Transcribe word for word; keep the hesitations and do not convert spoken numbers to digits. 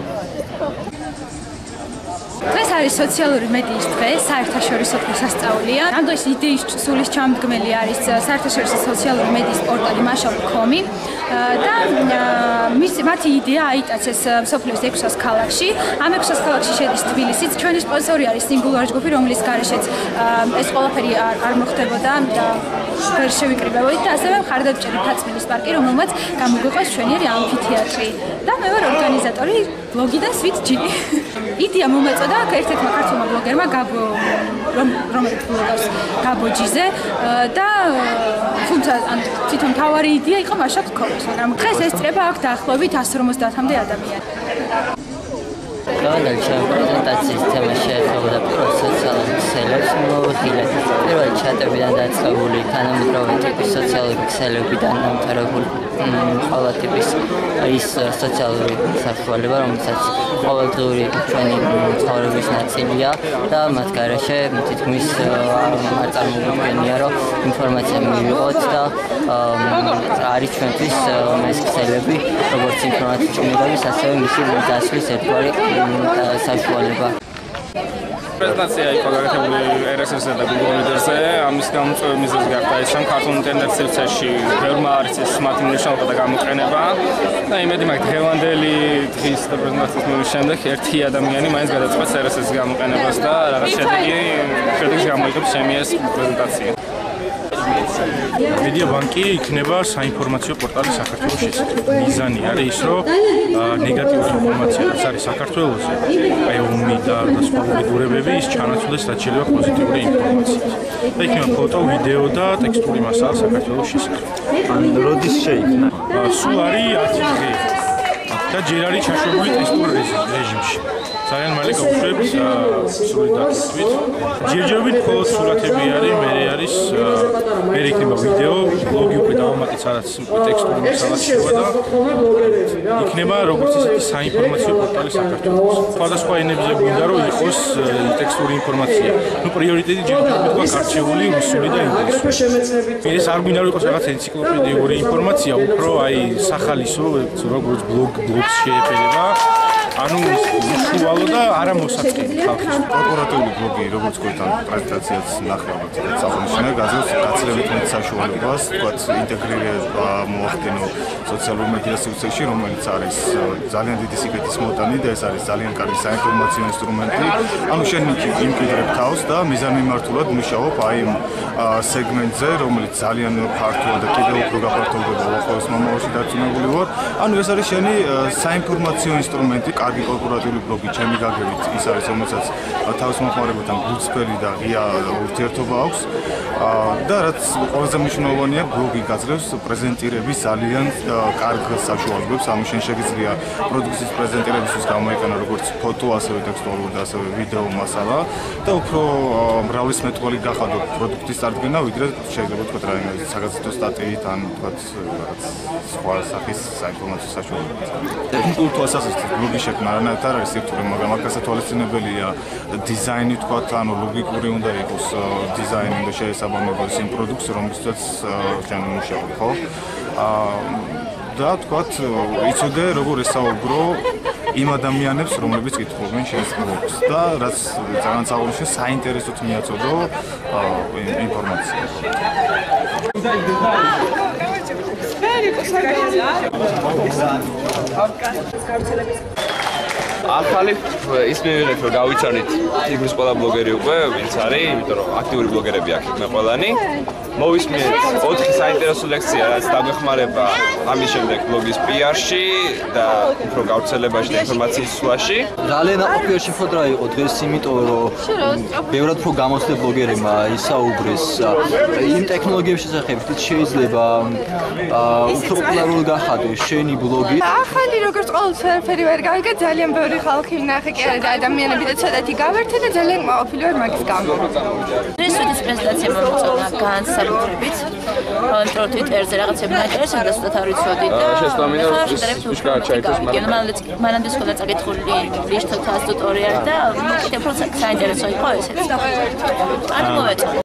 დღეს არის სოციალური მედიის დღე, საერთაშორისო დღესასწაულია. ამ დღეს იდეის სულის ჩამდგმელი არის საერთაშორისო სოციალური მედიის პორტალი mashal dot com და მისი მათი იდეა აიტაცეს მსოფლიოს ექვსას ქალაქში. ამ ექვსას ქალაქში შედის თბილისიც. ჩვენი სპონსორი არის Singular ჯგუფი, რომლის გარეშეც ეს ყველაფერი არ მოხდებოდა და ვერ შევიკრიბებოდით და ასევე მხარდამჭერი ფაცმილის პარკი, რომელმაც გამოგვიყვეს ჩვენიერი ამფითეატრი. და მე ვარ ორგანიზატორი ბლოგიდან Sweet G. იდეა მომეწოდა ერთ-ერთმა ქართულმა ბლოგერმა გაბო რომელიც ბლოგავს გაბო ჯიზე და თუმცა თვითონ თავარი იდეა იყო mashal dot com-ის, მაგრამ დღეს ესწრება აქ დაახლოებით one fifty-მდე ადამიანი. Cada prezentacijas თემა შეეხებოდა პირველ სოციალურ ქსელებს მოვიხილეთ. პირველ ჩატებიდან დაწყებული თანამედროვე ტიპის სოციალური ქსელებიდან დამთავრებული ყველა ტიპის ის სოციალური საშუალება, რომელსაც ყოველდღიური ჩვენი ცხოვრების ნაწილია და მათ გარეშე თითქმის არ წარმოგვიდგენია, რომ ინფორმაცია მივიღოთ და არის ჩვენთვის ეს ქსელები, როგორც ინფორმაციის ჭუმურების, ასევე მისი დასვლის ერთგვარი საშუალება. Prezentacja იყო გაკეთებული R S S-ზე და Google Reader-ზე. ამის გამოწვევის მიზეზი გახდა ის, რომ ქართულ ინტერნეტ-სივრცეში ბევრმა არის ის მათი მნიშვნელობა და გამოყენება. და იმედი მაქვს, დღევანდელი დღის პრეზენტაციის მიღების შემდეგ ერთი ადამიანი მაინც გადაწყვეტს R S S-ის გამოყენებას და რაღაც შედეგი შედეგს გამოიგებს ჩემი ეს პრეზენტაცია. Media banki იქნება საინფორმაციო პორტალი საქართველოს შესახებ. მიზანი არის ის, რომ ნეგატიური ინფორმაცია, რაც არის საქართველოსზე, აი ომი და სხვა მიგრებები ის ჩანაცვლეს რაც შეიძლება პოზიტიური ინფორმაციით. და იქნება ფოტო, ვიდეო და ტექსტური მასალა საქართველოს შესახებ. ან როდის შეიქმნა? სულ არის ათი დღე. და ჯერ არის ჩაშვებული ტესტურ რეჟიმში. ძალიან მალე გავუშვებს სრული დაკეთებით. ჯერჯერობით მხოლოდ სურათები არის, მე არის მე იქნება ვიდეო, ბლოგი უკვე დავამატეთ, სადაც ტექსტური მასალა შევა და იქნება როგორც ისეთი საინფორმაციო პორტალი საქართველოს. სხვადასხვა ენებზე გვინდა რომ იყოს ტექსტური ინფორმაცია. ნუ პრიორიტეტი ჯერჯერობით გვაქვს არჩეული რუსული და ინგლისური. ეს არ გვინდა რომ იყოს რაღაც ენციკლოპედიური ინფორმაცია, უფრო აი სახალისო, როგორც ბლოგ ბლოგს შეეფერება. ანუ უშუალო და არა მოსაწყენი ხალხის კორპორატიული ბლოგი, როგორც გვეთან პრეზენტაციაც ნახევარად წამოშინა, გაძლევს გაცილებით მეტ საშუალებას, თქვათ ინტეგრირება მოახდინო სოციალურ მედია სივრცეში, რომელიც არის ძალიან დიდი სიგეთის მოტანი და ეს არის ძალიან კარგი საინფორმაციო ინსტრუმენტი. ანუ შენ იმკვიდრებ თავს და მიზანმიმართულად მუშაობ აი იმ სეგმენტზე, რომელიც ძალიან ფართოა და კიდევ უფრო გაფართოვდება უახლოეს მომავალში დარწმუნებული ვარ. ანუ ეს არის შენი საინფორმაციო ინსტრუმენტი. კარგი კორპორატიული ბლოგი, ჩემი გაგებით ის არის, რომელსაც თავის მომხმარებელთან გულწრფელი და ღია ურთიერთობა აქვს. და რაც ყველაზე მნიშვნელოვანია, ბლოგი გაძლევს პრეზენტირების ძალიან კარგ საშუალებებს. ამის შენ შეგიძლია პროდუქციის პრეზენტირებისთვის გამოიყენო როგორც ფოტო, ასევე ტექსტუალური და ასევე ვიდეო მასალა და უფრო მრავალსმეტყველი გახადო პროდუქტის წარდგენა, ვიდრე შეიძლება თქვა რაიმე საგაზეთო სტატიით ან თქვა რაღაც სხვა სახის საინფორმაციო საშუალებებით. ტექნიკურ თვალსაზრისით ბლოგი შექმნა არანაირად არ არის სირთულე, მაგრამ აქ გასათვალისწინებელია დიზაინი, თქვა, ანუ ლოგიკური უნდა იყოს დიზაინი და შეესაბამებოდეს იმ პროდუქტს, რომელსაც ჩვენ მუშაობთ, ხო? და თქვა, იცოდე როგორ ესაუბრო იმ ადამიანებს, რომლებიც კითხულობენ შენს ბლოგს და რაც ძალიან საინტერესო საინტერესოდ მიაწოდო ინფორმაცია. ახალი ის მივიღეთ რომ გავიცანით თითქმის ყველა ბლოგერი უკვე ვინც არის, იმიტომ რომ აქტიური ბლოგერები აქ იყვნენ ყველანი. მოვისმინეთ ოთხი საინტერესო ლექცია, რაც დაგვეხმარება ამის შემდეგ ბლოგის პი არ-ში და უფრო გავრცელებაში და ინფორმაციის სვლაში. ძალიან აყოფილი შეხვედრა იყო დღეს, იმიტომ რომ ბევრად უფრო გამოცდი ბლოგერებმა ისაუბრეს იმ ტექნოლოგიების შესახებ, რაც შეიძლება უფრო პოპულარული გახადოს შენი ბლოგი. ახალი როგორც ყოველთვის ვერ გავიგე, ძალიან ბევრი ხალხი ვნახე კი არა და ადამიანები და ცოტათი გავერთე და ძალიან ყოფილი ვარ მაგის გამო. დღეს პრეზენტაცია მომწონა განსაკუთრებით. ანუ Twitter-ზე რაღაცები მაინტერესებდა და სულაც არ ვიცოდი და შედარებით მანამდე სკოლა წაკითხული ლიშთოთას ტუტორიალი და კიდევ უფრო საინტერესო იყო ესეც. ანუ მოვეწონა.